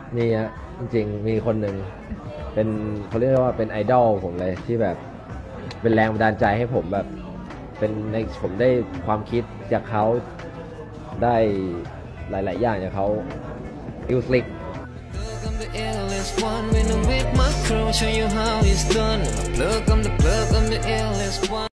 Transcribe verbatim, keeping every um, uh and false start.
นี่ฮะจริงๆมีคนหนึ่งเป็นเขาเรียกว่าเป็นไอดอลผมเลยที่แบบเป็นแรงบันดาลใจให้ผมแบบเป็นในผมได้ความคิดจากเขาได้หลายๆอย่างจากเขาอิวสลิก